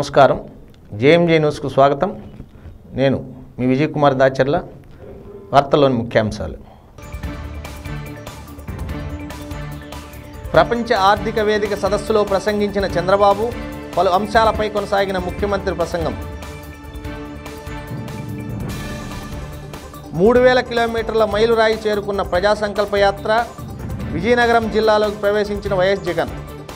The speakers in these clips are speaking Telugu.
నమస్కారం JMJ న్యూస్ కు స్వాగతం నేను మీ విజయ్ కుమార్ దాచర్ల వార్తల్లోని ముఖ్యాంశాలు ప్రపంచ ఆర్థిక వేదిక సదస్సులో ప్రసంగించిన చంద్రబాబు పలు అంశాలపై కొనసాగిన ముఖ్యమంత్రి ప్రసంగం 3000 కిలోమీటర్ల మైలురాయి చేరుకున్న ప్రజా సంకల్ప యాత్ర విజయనగరం జిల్లాలోకి ప్రవేశించిన వైఎస్ జగన్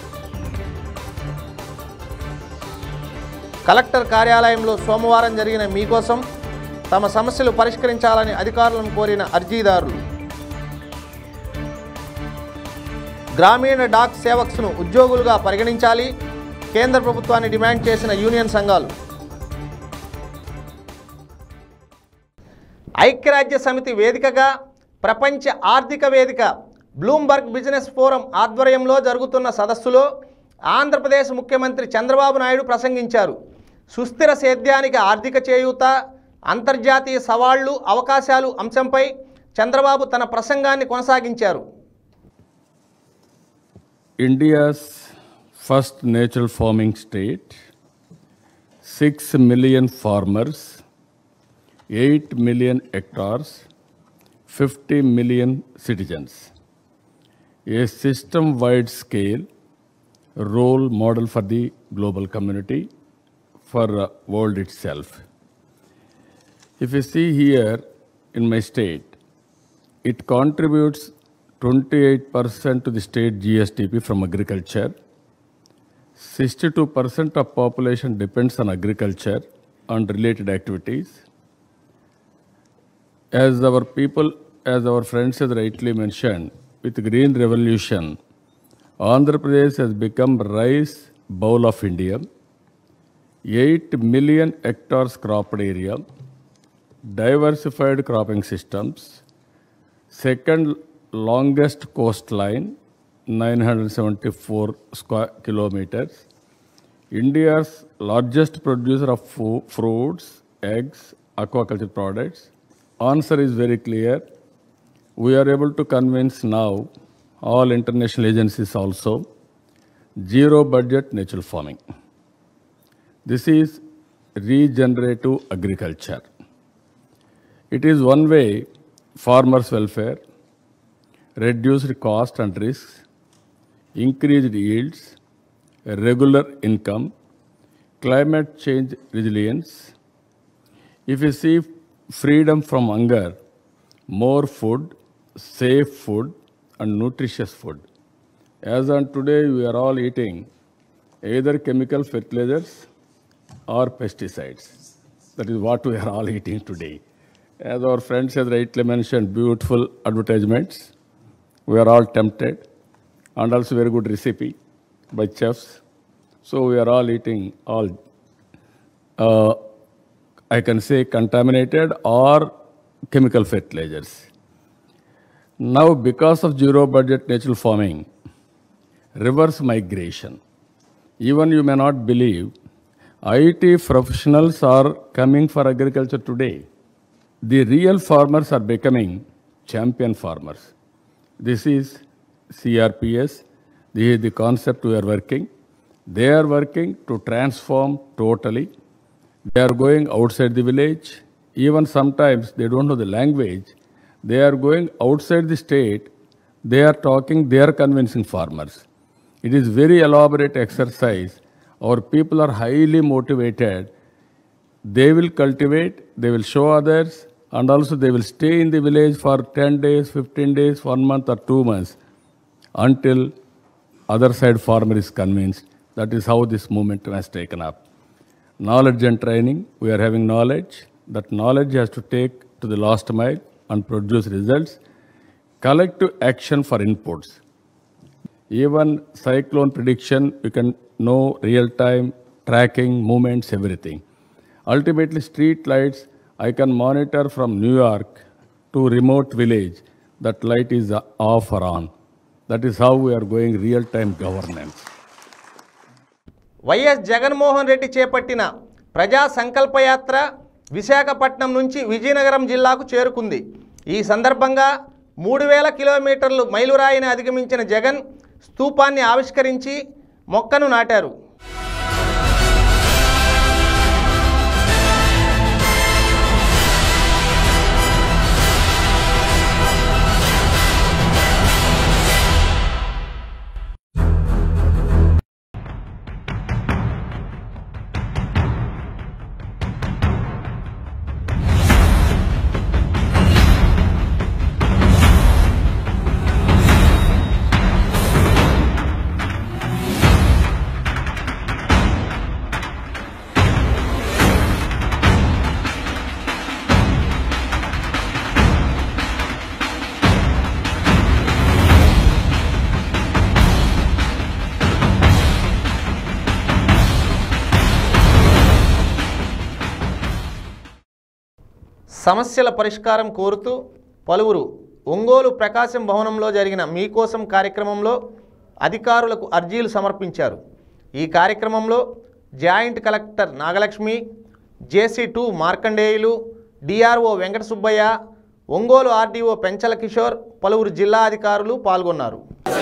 కలెక్టర్ కార్యాలయంలో సోమవారం జరిగిన మీకోసం తమ సమస్యలు పరిష్కరించాలని అధికారులను కోరిన అర్జీదారులు గ్రామీణ డాక్ సేవక్స్ను ఉద్యోగులుగా పరిగణించాలి కేంద్ర ప్రభుత్వాన్ని డిమాండ్ చేసిన యూనియన్ సంఘాలు ఐక్యరాజ్య సమితి వేదికగా ప్రపంచ ఆర్థిక వేదిక బ్లూంబర్గ్ బిజినెస్ ఫోరం ఆధ్వర్యంలో జరుగుతున్న సదస్సులో ఆంధ్రప్రదేశ్ ముఖ్యమంత్రి చంద్రబాబు నాయుడు ప్రసంగించారు. సుస్థిర సేద్యానికి ఆర్థిక చేయూత, అంతర్జాతీయ సవాళ్లు, అవకాశాలు అంశంపై చంద్రబాబు తన ప్రసంగాన్ని కొనసాగించారు. India's first natural farming state, 6 million farmers, 8 million hectares, 50 million citizens. A system-wide scale role model for the global community, for world itself. If you see here in my state, it contributes 28% to the state GSDP from agriculture. 62% of population depends on agriculture and related activities. As our friends have rightly mentioned, with Green Revolution, Andhra Pradesh has become rice bowl of India. 8 million hectares cropped area, diversified cropping systems, second longest coastline, 974 square kilometers, India's largest producer of fruits, eggs, aquaculture products. Answer is very clear. We are able to convince now all international agencies also, zero budget natural farming. This is regenerative agriculture. It is one way farmers' welfare, reduced cost and risks, increased yields, regular income, climate change resilience. If you see freedom from hunger, more food, safe food, and nutritious food. As on today, we are all eating either chemical fertilizers or pesticides. That is what we are all eating today. As our friends have rightly mentioned, beautiful advertisements. We are all tempted, and also very good recipe by chefs. So we are all eating all, I can say, contaminated or chemical fertilizers. Now, because of zero budget natural farming, reverse migration. Even you may not believe, IT professionals are coming for agriculture today. The real farmers are becoming champion farmers. This is CRPS. This is the concept we are working. They are working to transform totally. They are going outside the village. Even sometimes they don't know the language. They are going outside the state. They are talking, they are convincing farmers. It is very elaborate exercise. Our people are highly motivated. They will cultivate, they will show others, and also they will stay in the village for 10 days, 15 days, 1 month or 2 months until other side farmer is convinced. That is how this movement has taken up. Knowledge and training, we are having knowledge. That knowledge has to take to the last mile and produce results. Collective action for inputs. Even cyclone prediction, you can know real-time tracking, movements, everything. Ultimately, street lights, I can monitor from New York to remote village. That light is off or on. That is how we are going real-time governance. YS Jaganmohan Reddy చేపట్టిన ప్రజా సంకల్పయాత్ర విశాఖపట్నం నుంచి విజయనగరం జిల్లాకు చేరుకుంది. ఈ సందర్భంగా 3000 కిలోమీటర్లు మైలురాయిని అధిగమించిన జగన్ స్తూపాన్ని ఆవిష్కరించి మొక్కను నాటారు. సమస్యల పరిష్కారం కోరుతూ పలువురు ఒంగోలు ప్రకాశం భవనంలో జరిగిన మీకోసం కార్యక్రమంలో అధికారులకు అర్జీలు సమర్పించారు. ఈ కార్యక్రమంలో joint collector Nagalakshmi, JC two Markandeyulu, DRO Venkata Subbaiah, Ongole RDO Penchala Kishore, పలువురు జిల్లా అధికారులు పాల్గొన్నారు.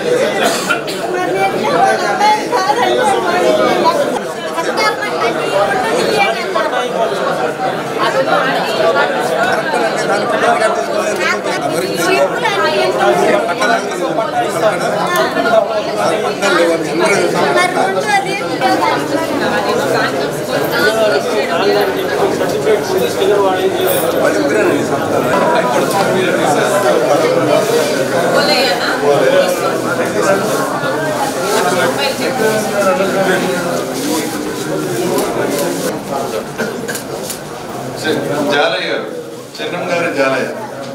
జాలయ్య గారు, చెన్నం గారు జాలయ్య.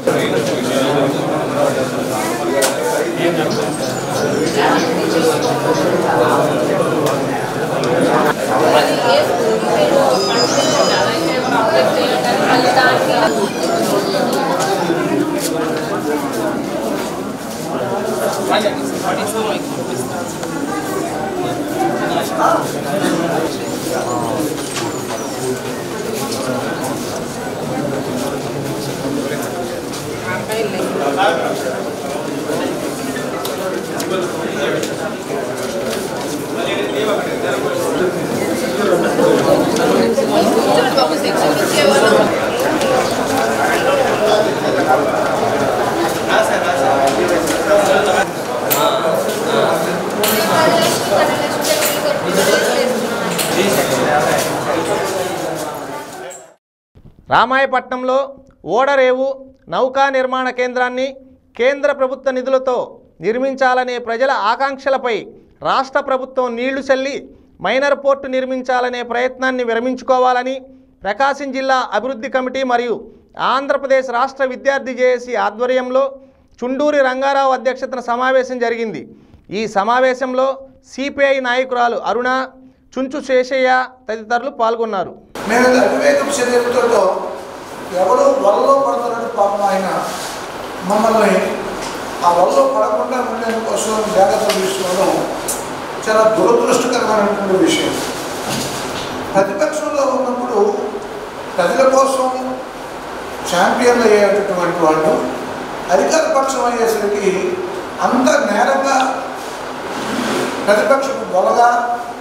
రామాయపట్నంలో ఓడరేవు నౌకా నిర్మాణ కేంద్రాన్ని కేంద్ర ప్రభుత్వ నిధులతో నిర్మించాలనే ప్రజల ఆకాంక్షలపై రాష్ట్ర ప్రభుత్వం నీళ్లు చల్లి మైనర్ పోర్టు నిర్మించాలనే ప్రయత్నాన్ని విరమించుకోవాలని ప్రకాశం జిల్లా అభివృద్ధి కమిటీ మరియు ఆంధ్రప్రదేశ్ రాష్ట్ర విద్యార్థి జేఏసీ ఆధ్వర్యంలో చుండూరి రంగారావు అధ్యక్షతన సమావేశం జరిగింది. ఈ సమావేశంలో సిపిఐ నాయకురాలు అరుణ, చుంచు శేషయ్య తదితరులు పాల్గొన్నారు. మేము అవివేకపు చర్యలతో ఎవరో వలలో పడుతున్నట్టు పాపం ఆయన మమ్మల్ని ఆ వలలో పడకుండా ఉండేందుకోసం జాగ్రత్తలు తీసుకోవడం చాలా దురదృష్టకరమైనటువంటి విషయం. ప్రతిపక్షంలో ఉన్నప్పుడు ప్రజల కోసం ఛాంపియన్లు అయ్యేటటువంటి వాళ్ళు అధికార పక్షం అయ్యేసరికి అంత నేరంగా ప్రతిపక్షపు బొలగా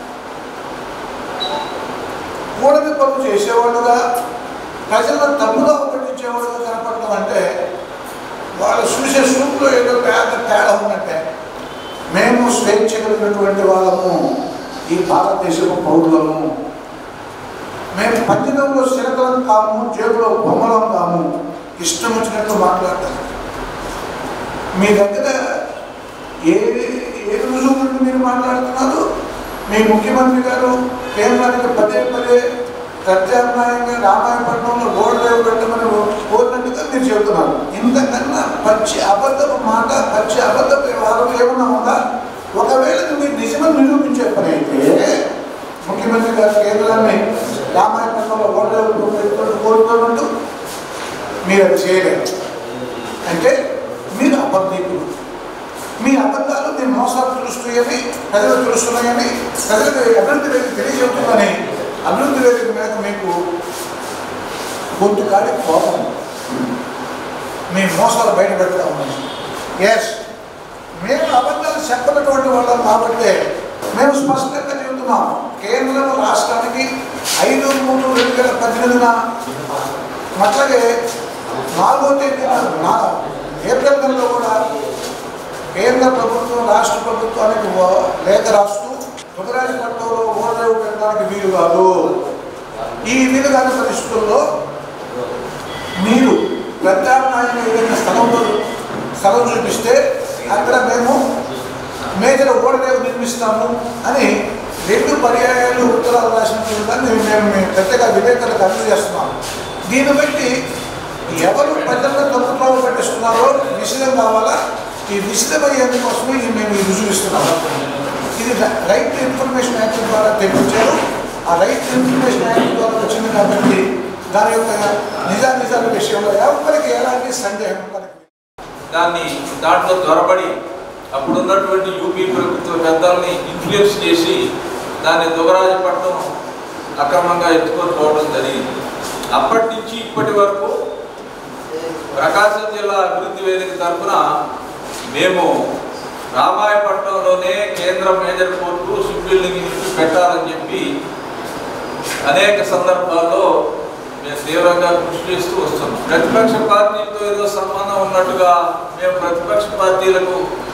కూడని పనులు చేసేవాళ్ళుగా ప్రజలను తప్పుదో పట్టించేవాళ్ళుగా కనపడటం అంటే వాళ్ళు చూసే చూపులో ఏదో పేద తేడా ఉన్నట్టే. మేము స్వేచ్ఛ కలిగినటువంటి వాళ్ళము, ఈ భారతదేశపు పౌరులము. మేము పంజరంలో చిరకలం కాము, జేబులో బొమ్మలం కాము. ఇష్టం వచ్చినట్టు మాట్లాడతారు. మీ దగ్గర ఏ రుజువు మీరు మాట్లాడుతున్నారు? మీ ముఖ్యమంత్రి గారు కేంద్రానికి పదే పదే ప్రత్యామ్నాయంగా రామాయపట్నంలో ఓడరేవు పెట్టమని కోరినట్టుగా మీరు చెబుతున్నారు. ఇంతకన్నా పచ్చి అబద్ధపు మాట, పచ్చి అబద్ధపు వ్యవహారం ఏమన్నా ఉందా? ఒకవేళ మీరు నిజమని నిరూపించే పని అయితే ముఖ్యమంత్రి గారు కేంద్రాన్ని రామాయపట్నంలో ఓడరేవు పెట్టుకుంటూ కోరుతున్నట్టు మీరు అది చేయలేరు. అంటే మీరు అబద్ధీకులు. మీ అబద్ధాలు మీ మోసాలు తెలుస్తున్నాయని, ప్రజలు తెలుస్తున్నాయని, ప్రజలకు అభివృద్ధి వేదిక తెలియజేస్తుందని అభివృద్ధి వేదిక మీద మీకు గొంతు కాడి కోపం, మీ మోసాలు బయటపెడతా ఉన్నాయి. ఎస్, మేము అబద్ధాలు చెప్పినటువంటి వాళ్ళం కాబట్టి మేము స్పష్టంగా చెబుతున్నాం. కేంద్రం రాష్ట్రానికి 5/3/2018 అట్లాగే 4వ తేదీన ఏప్రిల్ నెలలో కూడా కేంద్ర ప్రభుత్వం రాష్ట్ర ప్రభుత్వానికి లేఖ రాస్తూ తుగరాజపట్నంలో ఓడరేవు పెట్టడానికి వీలు కాదు. ఈ వీలు కాని పరిస్థితుల్లో మీరు ప్రత్యామ్నాయంగా ఏదైనా స్థలం చూపిస్తే అక్కడ మేము మేజర్ ఓడరేవు నిర్మిస్తాము అని 2 పర్యాయాలు ఉత్తరాలు రాసినటువంటి దాన్ని మేము పెద్దగా విలేకరులకు అందజేస్తున్నాము. దీన్ని బట్టి ఎవరు ప్రజలను తప్పులో పట్టిస్తున్నారో విషయం కావాలా, ఈ విషయమయ్యేందుకోసమే మేము ఈ రుజువు ఇస్తున్నాము. ఇది రైట్ టు ఇన్ఫర్మేషన్ యాక్ట్ ద్వారా తెప్పించారు. ఆ రైట్ టు ఇన్ఫర్మేషన్ యాక్ట్ ద్వారా వచ్చింది కాబట్టి దాని యొక్క నిజాల విషయంలో ఎవరికి ఎలాంటి సందేహం ఉండదు. దాంట్లో త్వరపడి అప్పుడున్నటువంటి యూపీ ప్రభుత్వ పెద్దల్ని ఇన్ఫ్లుయెన్స్ చేసి దాన్ని దుగరాజపట్నం అక్రమంగా ఎత్తుకొని పోవడం జరిగింది. అప్పటి నుంచి ఇప్పటి వరకు ప్రకాశం జిల్లా అభివృద్ధి వేదిక తరఫున మేము రామాయపట్నంలోనే కేంద్ర మేజర్ కోర్టు సివిల్ యూనిట్ పెట్టాలని చెప్పి అనేక సందర్భాల్లో మేము తీవ్రంగా కృషి చేస్తూ వస్తున్నాం. ప్రతిపక్ష పార్టీలతో ఏదో సంబంధం ఉన్నట్టుగా మేము ప్రతిపక్ష పార్టీలకు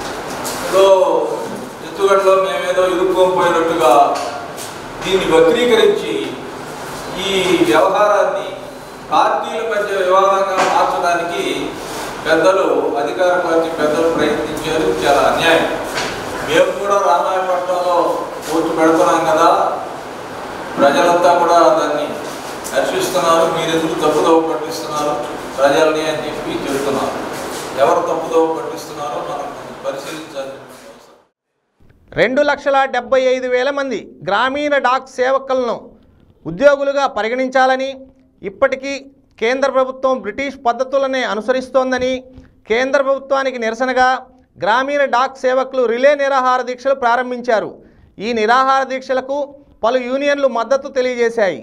ఎత్తుగడలో మేమేదో ఇరుక్కోపోయినట్టుగా దీన్ని వక్రీకరించి ఈ వ్యవహారాన్ని పార్టీల మధ్య వివాదంగా మార్చడానికి పెద్దలు అధికార పార్టీ పెద్దలు ప్రయత్నించారు. చాలా అన్యాయం. మేము కూడా రామాయపట్నంలో కోర్టు పెడుతున్నాం కదా, ప్రజలంతా కూడా దాన్ని హర్షిస్తున్నారు. మీరెందుకు తప్పుదోవ పట్టిస్తున్నారు ప్రజల్ని అని చెప్పి చెబుతున్నారు. ఎవరు తప్పుదోవ పట్టిస్తున్నారో మనం పరిశీలించాలి. 2,75,000 మంది గ్రామీణ డాక్ సేవకులను ఉద్యోగులుగా పరిగణించాలని, ఇప్పటికీ కేంద్ర ప్రభుత్వం బ్రిటిష్ పద్ధతులనే అనుసరిస్తోందని, కేంద్ర ప్రభుత్వానికి నిరసనగా గ్రామీణ డాక్ సేవకులు రిలే నిరాహార దీక్షలు ప్రారంభించారు. ఈ నిరాహార దీక్షలకు పలు యూనియన్లు మద్దతు తెలియజేశాయి.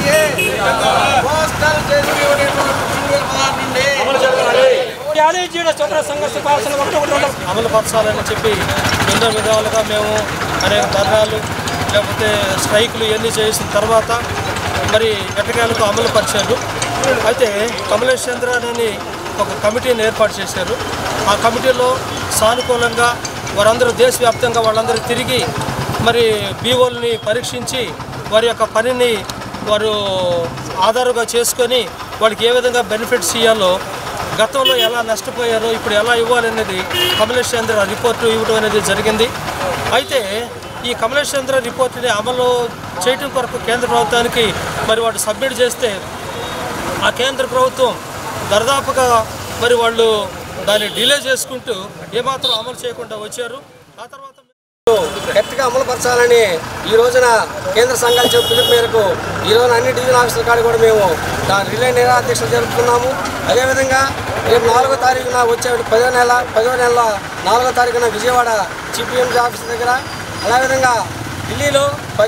అమలు పరచాలని చెప్పి ఎన్నో విధాలుగా మేము అనేక ధర్నాలు లేకపోతే స్ట్రైకులు ఇవన్నీ చేసిన తర్వాత మరి ఎట్టకేలకు అమలు పరిచారు. అయితే కమలేష్ చంద్ర అని ఒక కమిటీని ఏర్పాటు చేశారు. ఆ కమిటీలో సానుకూలంగా వారందరూ దేశవ్యాప్తంగా వాళ్ళందరూ తిరిగి మరి బీఓల్ని పరీక్షించి వారి యొక్క పనిని వారు ఆధారంగా చేసుకొని వాళ్ళకి ఏ విధంగా బెనిఫిట్స్ ఇవ్వాలో, గతంలో ఎలా నష్టపోయారో ఇప్పుడు ఎలా ఇవ్వాలనేది కమలేష్ చంద్ర రిపోర్టు ఇవ్వడం అనేది జరిగింది. అయితే ఈ కమలేష్ చంద్ర రిపోర్టుని అమలు చేయడం కొరకు కేంద్ర ప్రభుత్వానికి మరి వాడు సబ్మిట్ చేస్తే ఆ కేంద్ర ప్రభుత్వం దర్దాపుగా మరి వాళ్ళు దాన్ని డిలే చేసుకుంటూ ఏమాత్రం అమలు చేయకుండా వచ్చారు. ఆ తర్వాత గట్టిగా అమలుపరచాలని ఈ రోజున కేంద్ర సంఘాలు చెప్పిన పిలుపు మేరకు ఈ రోజున అన్ని డివిజన్ ఆఫీసుల కాడ కూడా మేము దాని రిలే నిరాహార దీక్షలు జరుపుతున్నాము. అదేవిధంగా రేపు 4వ తారీఖున వచ్చే 10వ నెల 4వ తారీఖున విజయవాడ JMJ ఆఫీస్ దగ్గర, అదేవిధంగా ఢిల్లీలో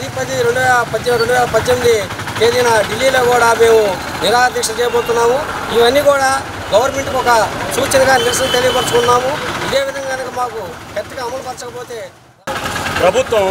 10/10/2018 తేదీన ఢిల్లీలో కూడా మేము నిరాహార దీక్ష చేయబోతున్నాము. ఇవన్నీ కూడా గవర్నమెంట్కి ఒక సూచనగా నిరసన తెలియపరుచుకున్నాము. ఇదే విధంగా కనుక మాకు గట్టిగా అమలుపరచకపోతే ప్రభుత్వం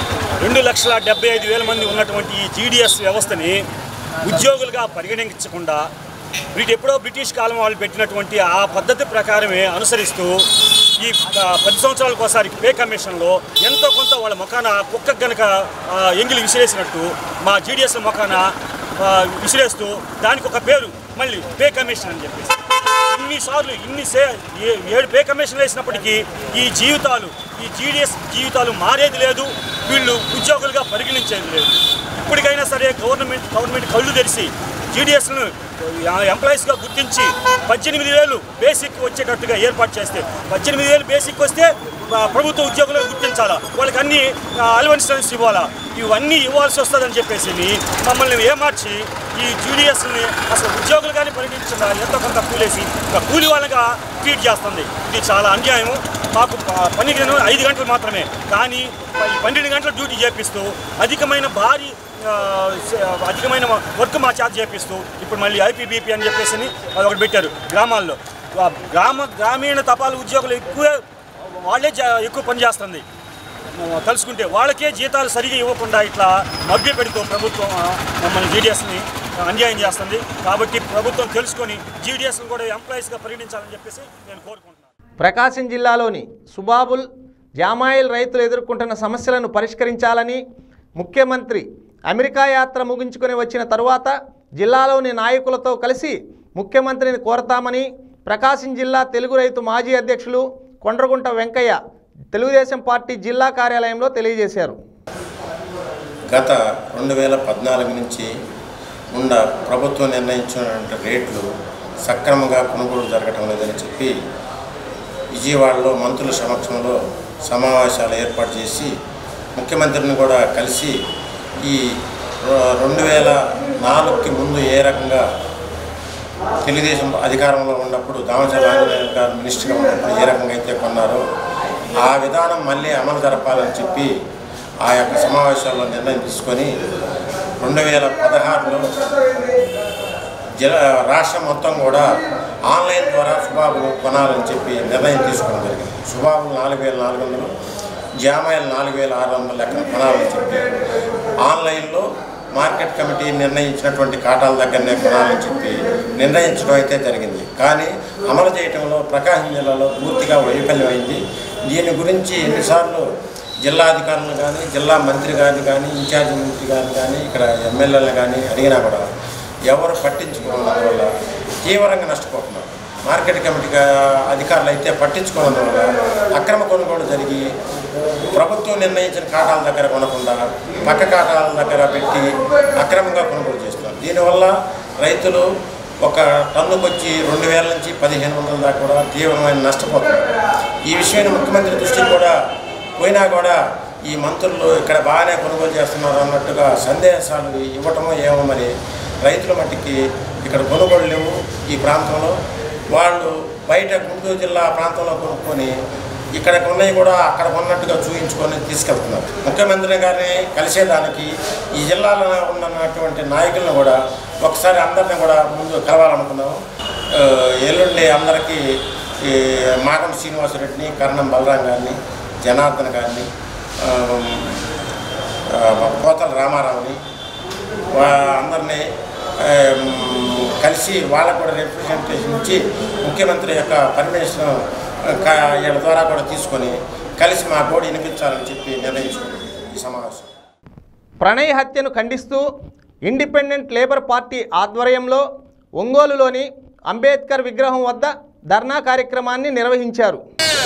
2,75,000 మంది ఉన్నటువంటి ఈ GDS వ్యవస్థని ఉద్యోగులుగా పరిగణించకుండా ఎప్పుడో బ్రిటిష్ కాలం వాళ్ళు పెట్టినటువంటి ఆ పద్ధతి ప్రకారమే అనుసరిస్తూ ఈ 10 సంవత్సరాలకు ఒకసారి పే కమిషన్లో ఎంతో కొంత వాళ్ళ మొఖాన కుక్క గనక ఎంగిలి విసిరేసినట్టు మా GDS మొఖాన విసిరేస్తూ దానికి ఒక పేరు మళ్ళీ పే కమిషన్ అని చెప్పేసి ఇన్నిసార్లు 7 పే కమిషన్ వేసినప్పటికీ ఈ GDS జీవితాలు మారేది లేదు, వీళ్ళు ఉద్యోగులుగా పరిగణించేది లేదు. ఇప్పటికైనా సరే గవర్నమెంట్ కళ్ళు తెరిచి GDSను ఎంప్లాయీస్గా గుర్తించి 18,000 బేసిక్ వచ్చేటట్టుగా ఏర్పాటు చేస్తే, 18,000 బేసిక్ వస్తే ప్రభుత్వ ఉద్యోగులను గుర్తించాలా, వాళ్ళకి అన్ని అలవెన్సెస్ ఇవ్వాలా, ఇవన్నీ ఇవ్వాల్సి వస్తుందని చెప్పేసి మమ్మల్ని ఏమార్చి ఈ GDSని అసలు ఉద్యోగులుగానే పరిగణించకుండా ఎంతో కొంత కూలేసి కూలి వాళ్ళగా ట్రీట్ చేస్తుంది. ఇది చాలా అన్యాయము. మాకు పని 5 గంటలు మాత్రమే, కానీ 12 గంటల డ్యూటీ చేపిస్తూ అధికమైన వర్క్ మా చేత చేపిస్తూ ఇప్పుడు మళ్ళీ IPBP అని చెప్పేసి అదొకటి పెట్టారు. గ్రామాల్లో గ్రామీణ తపాలా ఉద్యోగులు వాళ్ళే ఎక్కువ పని చేస్తుంది. తలుసుకుంటే వాళ్ళకే జీతాలు సరిగా ఇవ్వకుండా ఇట్లా మభ్య పెడుతూ ప్రభుత్వం మమ్మల్ని GDSని అన్యాయం చేస్తుంది. కాబట్టి ప్రభుత్వం తెలుసుకొని GDSని కూడా ఎంప్లాయీస్గా పరిగణించాలని చెప్పేసి నేను కోరుకుంటున్నాను. ప్రకాశం జిల్లాలోని సుబాబుల్ జామాయిల్ రైతులు ఎదుర్కొంటున్న సమస్యలను పరిష్కరించాలని ముఖ్యమంత్రి అమెరికా యాత్ర ముగించుకొని వచ్చిన తరువాత జిల్లాలోని నాయకులతో కలిసి ముఖ్యమంత్రిని కోరతామని ప్రకాశం జిల్లా తెలుగు రైతు మాజీ అధ్యక్షులు కొండ్రగుంట వెంకయ్య తెలుగుదేశం పార్టీ జిల్లా కార్యాలయంలో తెలియజేశారు. గత 2014 నుంచి ఉన్న ప్రభుత్వం నిర్ణయించిన రేట్లు సక్రమంగా కొనుగోలు జరగటం లేదని చెప్పి విజయవాడలో మంత్రుల సమక్షంలో సమావేశాలు ఏర్పాటు చేసి ముఖ్యమంత్రిని కూడా కలిసి ఈ 2004కి ముందు ఏ రకంగా తెలుగుదేశం అధికారంలో ఉన్నప్పుడు దామచర్ల ఆంజనేయులు గారు మినిస్టర్గా ఉన్నప్పుడు ఏ రకంగా అయితే కొన్నారో ఆ విధానం మళ్ళీ అమలు జరపాలని చెప్పి ఆ యొక్క సమావేశాల్లో నిర్ణయం తీసుకొని 2016లో రాష్ట్రం మొత్తం కూడా ఆన్లైన్ ద్వారా సుబాబులు కొనాలని చెప్పి నిర్ణయం తీసుకోవడం జరిగింది. సుబాబులు 4400, జామాయిలు 4600 లెక్కన కొనాలని చెప్పి ఆన్లైన్లో మార్కెట్ కమిటీ నిర్ణయించినటువంటి కాటాల దగ్గరనే కొనాలని చెప్పి నిర్ణయించడం అయితే జరిగింది. కానీ అమలు చేయడంలో ప్రకాశం జిల్లాలో పూర్తిగా వైఫల్యం అయింది. దీని గురించి ఎన్నిసార్లు జిల్లా అధికారులను కానీ జిల్లా మంత్రి గారిని కానీ ఇన్ఛార్జ్ మంత్రి గారిని కానీ ఇక్కడ ఎమ్మెల్యేలను కానీ అడిగినా కూడా ఎవరు పట్టించుకోవడం వల్ల తీవ్రంగా నష్టపోతున్నారు. మార్కెట్ కమిటీ అధికారులు అయితే పట్టించుకోవడం వల్ల అక్రమ కొనుగోలు జరిగి ప్రభుత్వం నిర్ణయించిన కాటాల దగ్గర కొనకుండా పక్క కాటాల దగ్గర పెట్టి అక్రమంగా కొనుగోలు చేస్తున్నారు. దీనివల్ల రైతులు ఒక టన్నుకు వచ్చి 2000 నుంచి 1500 దాకా కూడా తీవ్రమైన నష్టపోతున్నారు. ఈ విషయాన్ని ముఖ్యమంత్రి దృష్టికి కూడా పోయినా కూడా ఈ మంత్రులు ఇక్కడ బాగానే కొనుగోలు చేస్తున్నారు అన్నట్టుగా సందేశాలు ఇవ్వటమో ఏమో మరి రైతుల మట్టికి ఇక్కడ కొనుగోలు లేవు. ఈ ప్రాంతంలో వాళ్ళు బయట గుంటూరు జిల్లా ప్రాంతంలో కొనుక్కొని ఇక్కడ ఉన్నవి కూడా అక్కడ ఉన్నట్టుగా చూపించుకొని తీసుకెళ్తున్నారు. ముఖ్యమంత్రి గారిని కలిసేదానికి ఈ జిల్లాలో ఉన్నటువంటి నాయకులను కూడా ఒకసారి అందరినీ కూడా ముందు కలవాలనుకున్నాము. ఎల్లుండి అందరికీ మాగం శ్రీనివాసరెడ్డిని, కరణం బలరాం గారిని, జనార్దన్ గారిని, కోతల రామారావుని అందరినీ కలిసి వాళ్ళకు కూడా రిప్రజెంటేషన్ ఇచ్చి ముఖ్యమంత్రి యొక్క పర్మిషన్ వీళ్ళ ద్వారా కూడా తీసుకొని కలిసి మా గోడు వినిపించాలని చెప్పి నిర్ణయించుకున్నాం ఈ సమావేశం. ప్రణయ్ హత్యను ఖండిస్తూ ఇండిపెండెంట్ లేబర్ పార్టీ ఆధ్వర్యంలో ఒంగోలులోని అంబేద్కర్ విగ్రహం వద్ద ధర్నా కార్యక్రమాన్ని నిర్వహించారు.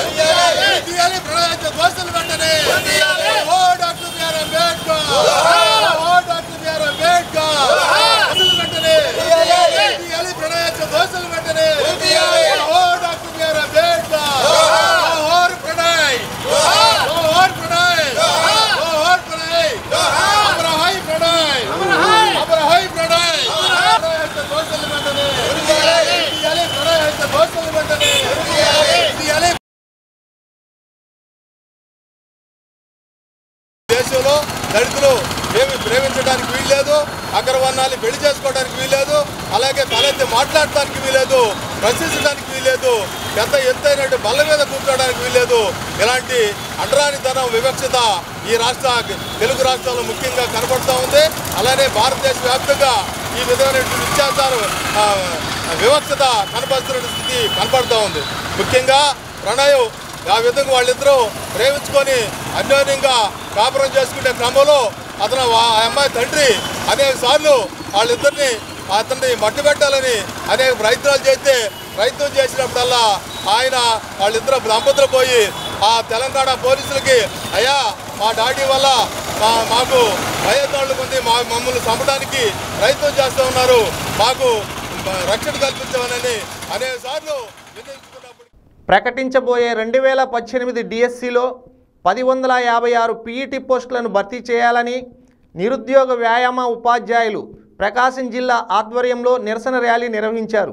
దేశంలో దళితులు ఏమి ప్రేమించడానికి వీల్లేదు, అగ్రవర్ణాలు పెళ్లి చేసుకోవడానికి వీల్లేదు, అలాగే తలెత్తి మాట్లాడటానికి వీల్లేదు, ప్రశ్నించడానికి వీల్లేదు, పెద్ద ఎత్తైన బల్ల మీద కూర్చోవడానికి వీల్లేదు. ఇలాంటి అంటరానితనం, వివక్షత ఈ తెలుగు రాష్ట్రాల్లో ముఖ్యంగా కనబడుతూ ఉంది. అలానే భారతదేశ వ్యాప్తంగా ఈ విధమైనటువంటి వ్యత్యాసాలు, వివక్షత కనబడుతున్న స్థితి కనబడుతూ ఉంది. ముఖ్యంగా ప్రణయ్ ఆ విధంగా వాళ్ళిద్దరూ ప్రేమించుకొని అన్యోన్యంగా కాపురం చేసుకునే క్రమంలో అతను ఆ అమ్మాయి తండ్రి అనేక సార్లు అతన్ని మట్టి పెట్టాలని అనేక ప్రయత్నం చేసినప్పుడల్లా వాళ్ళిద్దరు దంపతులు పోయి ఆ తెలంగాణ పోలీసులకి, అయ్యా మా డాడీ వల్ల మాకు భయోత్పాదనలు ఉంది, మమ్మల్ని చంపడానికి ప్రయత్నం చేస్తూ ఉన్నారు, మాకు రక్షణ కల్పించమని అనేక సార్లు ప్రకటించబోయే 2018 డిఎస్సిలో 1056 పీఈటీ పోస్టులను భర్తీ చేయాలని నిరుద్యోగ వ్యాయామ ఉపాధ్యాయులు ప్రకాశం జిల్లా ఆధ్వర్యంలో నిరసన ర్యాలీ నిర్వహించారు.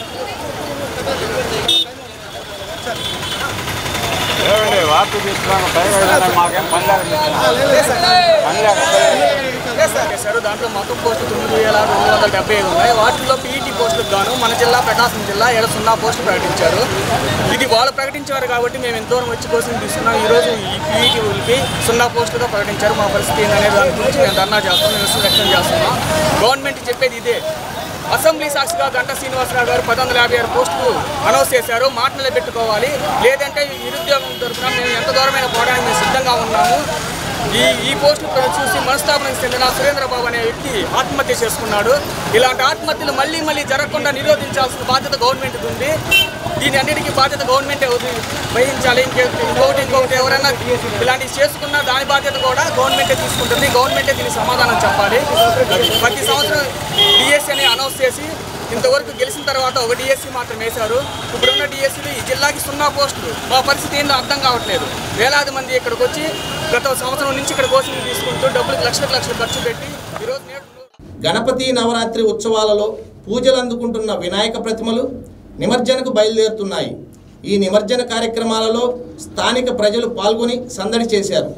దాంట్లో మొత్తం పోస్టులు 9275 ఉన్నాయి. వాటిల్లో పీఈటీ పోస్టులకు గాను మన జిల్లా ప్రకాశం జిల్లా 0 పోస్టులు ప్రకటించారు. ఇది వాళ్ళు ప్రకటించారు కాబట్టి మేము ఎంతో వచ్చి కోచింగ్ తీసుకున్నాం. ఈరోజు ఈ పీఈటీకి 0 పోస్టులుగా ప్రకటించారు. మా పరిస్థితి ఏంటనే దాని గురించి మేము ధర్నా చేస్తాం, నిరసన వ్యక్తం చేస్తున్నాం. గవర్నమెంట్ చెప్పేది ఇదే. అసెంబ్లీ సాక్షిగా గంటా శ్రీనివాసరావు గారు 1156 పోస్టులు అనౌన్స్ చేశారు. మాట నిలబెట్టుకోవాలి, లేదంటే నిరుద్యోగం తరఫున మేము ఎంత దూరమైన పోవడానికి మేము సిద్ధంగా ఉన్నాము. ఈ పోస్టులు చూసి మనస్తాపనకు చెందిన సురేంద్రబాబు అనే వ్యక్తి ఆత్మహత్య చేసుకున్నాడు. ఇలాంటి ఆత్మహత్యలు మళ్ళీ జరగకుండా నిరోధించాల్సిన బాధ్యత గవర్నమెంట్ ఉంది. దీని అన్నిటికీ బాధ్యత గవర్నమెంటే వహించాలి. ఇంకొకటి ఎవరైనా ఇలాంటివి చేసుకున్నా దాని బాధ్యత కూడా గవర్నమెంటే తీసుకుంటుంది. గవర్నమెంటే దీనికి సమాధానం చెప్పాలి. ప్రతి సంవత్సరం డిఎస్సీ అని అనౌన్స్ చేసి ఇంతవరకు గెలిచిన తర్వాత ఒక డిఎస్సీ మాత్రం వేశారు. ఇప్పుడున్న డిఎస్సీలు ఈ జిల్లాకి 0 పోస్టులు. మా పరిస్థితి ఏందో అర్థం కావట్లేదు. వేలాది మంది ఇక్కడికి వచ్చి గత సంవత్సరం నుంచి ఇక్కడ కోచింగ్ తీసుకుంటూ డబ్బులకు లక్షలు ఖర్చు పెట్టి గణపతి నవరాత్రి ఉత్సవాలలో పూజలు అందుకుంటున్న వినాయక ప్రతిమలు నిమజ్జనకు బయలుదేరుతున్నాయి. ఈ నిమజ్జన కార్యక్రమాలలో స్థానిక ప్రజలు పాల్గొని సందడి చేశారు.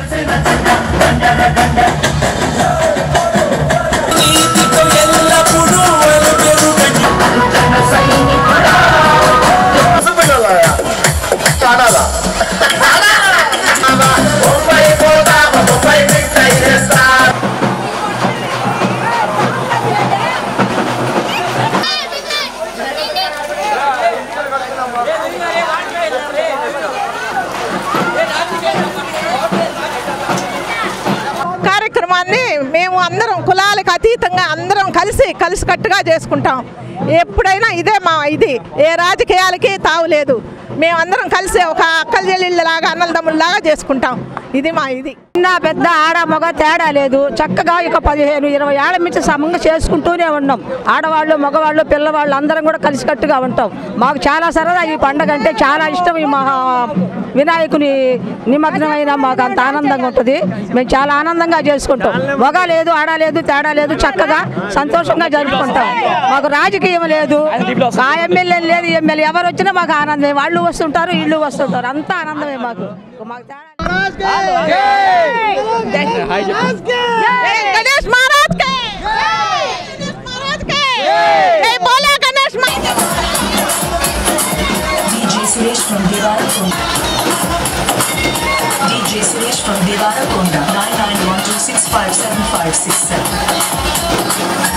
కార్యక్రమాన్ని మేము అందరం కులాలకు అతీతంగా అందరం కలిసికట్టుగా చేసుకుంటాం. ఎప్పుడైనా ఇదే మా ఇది, ఏ రాజకీయాలకి తావులేదు. మేమందరం కలిసి ఒక అక్కల చెల్లెళ్ళలాగా అన్నదమ్ముల్లాగా చేసుకుంటాం. ఇది మా ఇది. చిన్న పెద్ద ఆడ మగ తేడా లేదు. చక్కగా ఇక 15-20 ఏళ్ల నుంచి సమంగా చేసుకుంటూనే ఉన్నాం. ఆడవాళ్ళు మగవాళ్ళు పిల్లవాళ్ళు అందరం కూడా కలిసికట్టుగా ఉంటాం. మాకు చాలా సరదా ఈ పండుగ అంటే చాలా ఇష్టం. ఈ మహా వినాయకుని నిమగ్నమైన మాకు అంత ఆనందంగా ఉంటుంది. మేము చాలా ఆనందంగా చేసుకుంటాం. మగ లేదు ఆడ లేదు తేడా లేదు, చక్కగా సంతోషంగా జరుపుకుంటాం. మాకు రాజకీయం లేదు, ఆ ఎమ్మెల్యే లేదు, ఎమ్మెల్యే ఎవరు వచ్చినా మాకు ఆనందమే. వాళ్ళు వస్తుంటారు వీళ్ళు వస్తుంటారు, అంతా ఆనందమే మాకు. गणेश महाराज के जय बोलो गणेश महाराज। DJ Suresh from Devarakonda 9912657567.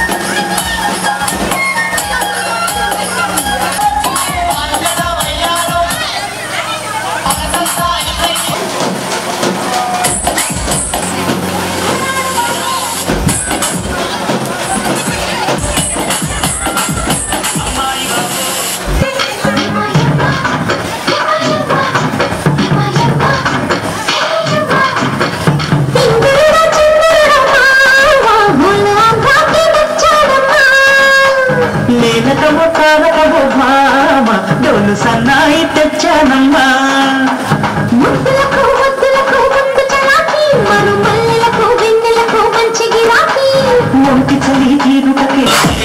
డోలు సన్నాయి తెచ్చానమ్మా, ముద్దులకు ముద్దులకు ముద్దు చలాకి, మరు మల్లెలకు వెన్నెలకు మంచి గిరాకీ, ఒంటి చలి తీరుటకే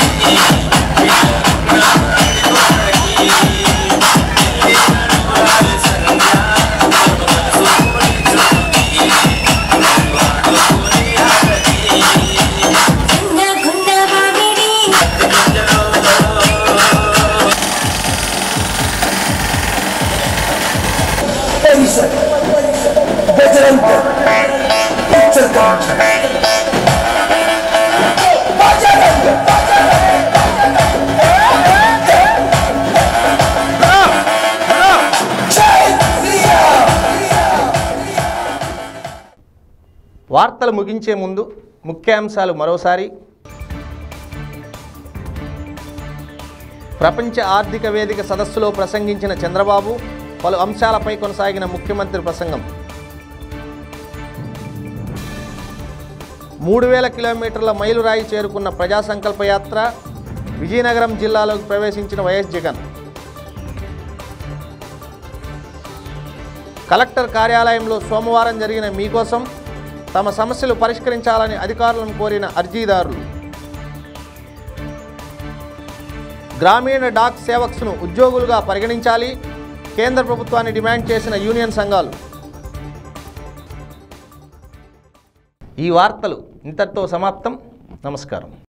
వార్తలు ముగించే ముందు ముఖ్యాంశాలు మరోసారి. ప్రపంచ ఆర్థిక వేదిక సదస్సులో ప్రసంగించిన చంద్రబాబు, పలు అంశాలపై కొనసాగిన ముఖ్యమంత్రి ప్రసంగం. 3000 కిలోమీటర్ల మైలురాయి చేరుకున్న ప్రజా సంకల్ప యాత్ర, విజయనగరం జిల్లాలోకి ప్రవేశించిన వైఎస్ జగన్. కలెక్టర్ కార్యాలయంలో సోమవారం జరిగిన మీకోసం తమ సమస్యలు పరిష్కరించాలని అధికారులను కోరిన అర్జీదారులు. గ్రామీణ డాక్ సేవక్స్ను ఉద్యోగులుగా పరిగణించాలి, కేంద్ర ప్రభుత్వాన్ని డిమాండ్ చేసిన యూనియన్ సంఘాలు. ఈ వార్తలు ఇంతటితో సమాప్తం. నమస్కారం.